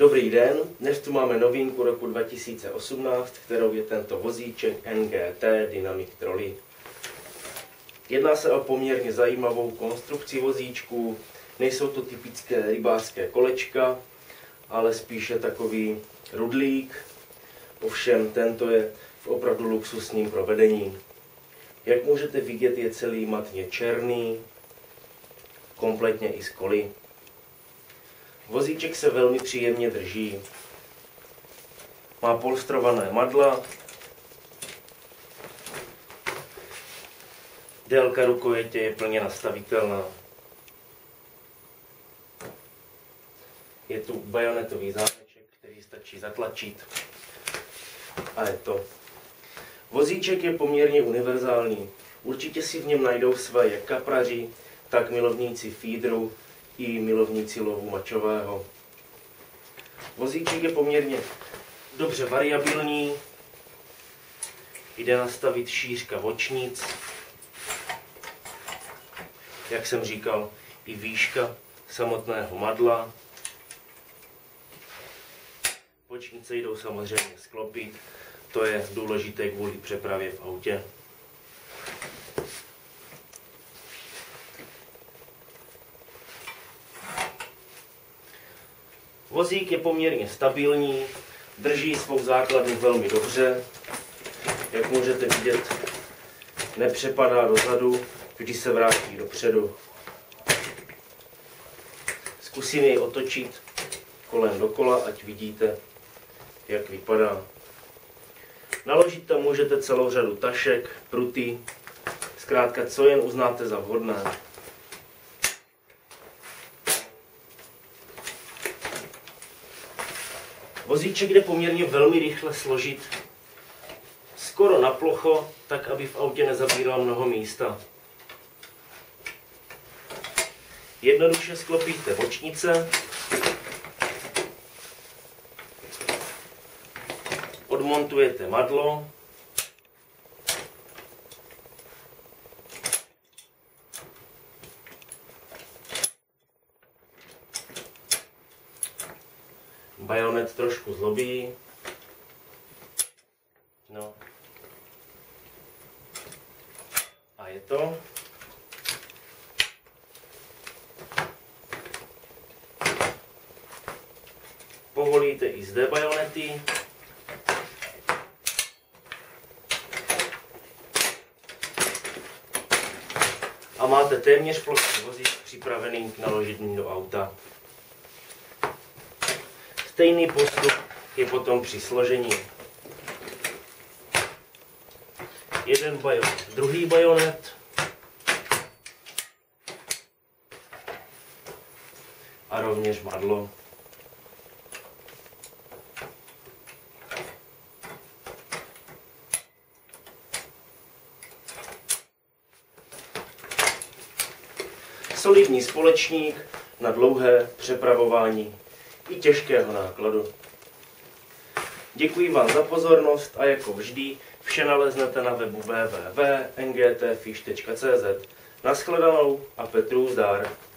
Dobrý den, dnes tu máme novinku roku 2018, kterou je tento vozíček NGT Dynamic Trolley. Jedná se o poměrně zajímavou konstrukci vozíčků, nejsou to typické rybářské kolečka, ale spíše takový rudlík, ovšem tento je v opravdu luxusním provedení. Jak můžete vidět, je celý matně černý, kompletně i z koly. Vozíček se velmi příjemně drží. Má polstrované madla, délka rukojetě je plně nastavitelná. Je tu bajonetový zámeček, který stačí zatlačit. A je to. Vozíček je poměrně univerzální. Určitě si v něm najdou své jak kapraři, tak milovníci feederu i milovníci lovu mačového. Vozíček je poměrně dobře variabilní, jde nastavit šířka očnic, jak jsem říkal, i výška samotného madla. Očnice jdou samozřejmě sklopit, to je důležité kvůli přepravě v autě. Vozík je poměrně stabilní, drží svou základnu velmi dobře. Jak můžete vidět, nepřepadá dozadu, vždy se vrátí dopředu. Zkusím jej otočit kolem dokola, ať vidíte, jak vypadá. Naložit tam můžete celou řadu tašek, pruty, zkrátka co jen uznáte za vhodné. Vozíček jde poměrně velmi rychle složit skoro na plocho, tak aby v autě nezabíral mnoho místa. Jednoduše sklopíte bočnice, odmontujete madlo, bajonet trošku zlobí. No. A je to. Povolíte i zde bajonety. A máte téměř plochý vozík připravený k naložení do auta. Stejný postup je potom při složení. Jeden bajonet, druhý bajonet a rovněž madlo. Solidní společník na dlouhé přepravování i těžkého nákladu. Děkuji vám za pozornost a jako vždy vše naleznete na webu www.ngtfish.cz. Naschledanou a Petru zdar.